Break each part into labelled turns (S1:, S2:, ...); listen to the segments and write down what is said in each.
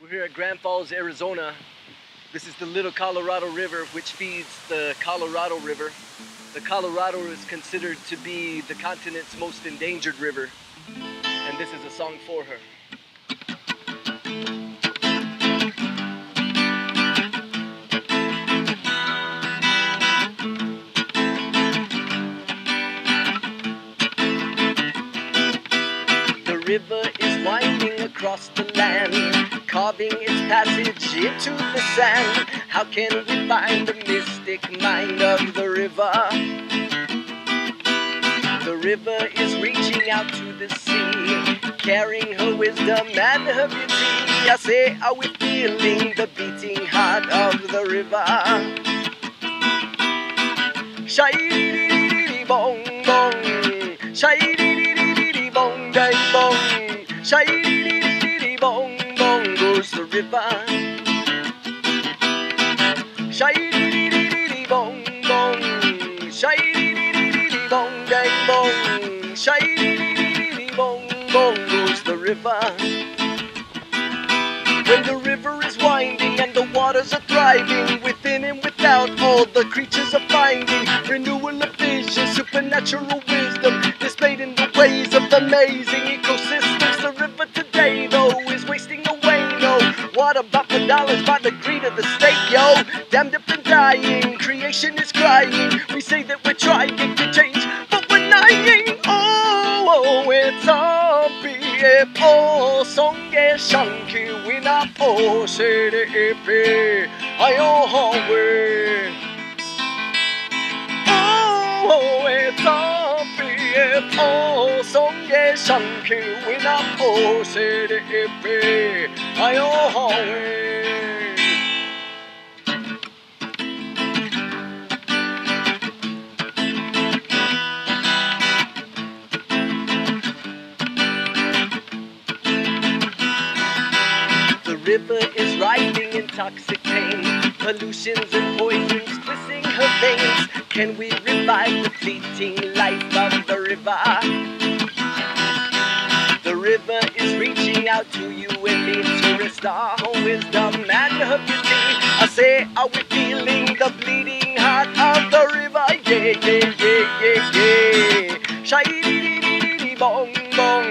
S1: We're here at Grand Falls, Arizona. This is the Little Colorado River, which feeds the Colorado River. The Colorado is considered to be the continent's most endangered river, and this is a song for her. The river is winding across the land, carving its passage into the sand. How can we find the mystic mind of the river? The river is reaching out to the sea, carrying her wisdom and her beauty. I say, are we feeling the beating heart of the river? Shai-idi-didi-didi-bong-bong, Shai-idi-didi-didi-bong-dang-bong, Shai-idi-didi-didi-bong-bong goes the river. Shai-idi-didi-didi-bong-bong, Shai-idi-didi-didi-bong-dang-bong, Shai-idi-didi-didi-bong-bong goes the river. When the river is winding and the waters are thriving, within and without all the creatures are finding renewal of vision, supernatural wisdom displayed in the ways of amazing ecosystems. The river today though is wasting away, no. What about the dollars by the greed of the state, yo? Damned if and dying, creation is crying. We say that we're trying to change, but we're lying. Oh, it's tsan-piye, oh, songe shanki, wina po Shai-idi-didi-didi-bong-bong, Ayohawing. Oh, it's tsan-piye, oh, songe shanki, wina po Shai-idi-didi-didi-bong-bong, Ayohawing. The river is writhing in toxic pain, pollutions and poisons twisting her veins. Can we revive the fleeting life of the river? The river is reaching out to you and me to restore her wisdom and her beauty. I say, are we feeling the bleeding heart of the river? Yeah, yeah, yeah, yeah, yeah. Shai-idi-didi-didi-bong-bong,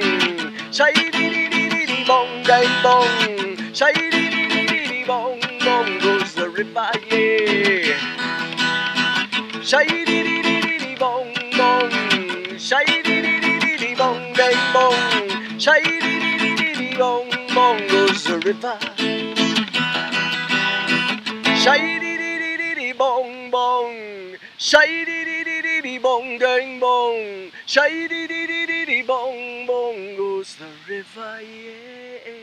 S1: Shai-idi-didi-didi-bong-dang-bong, Shai-idi-didi-didi-bong-bong goes the river, yeah. Shai-idi-didi-didi-bong-bong, Shai-idi-didi-didi-bong-dang-bong, Shai-idi-didi-didi-bong-bong goes the river. Shai-idi-didi-didi-bong-bong, Shai-idi-didi-didi-bong-dang-bong, Shai-idi-didi-didi-bong-bong goes the river, yeah.